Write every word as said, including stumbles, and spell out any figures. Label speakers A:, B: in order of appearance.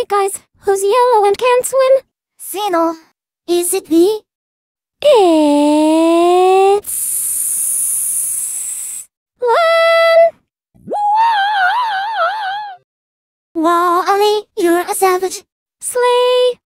A: Hey guys, who's yellow and can't swim?
B: Sino. Is it the?
A: It's... Lan!
B: Wow, Ali, you're a savage.
A: Slay!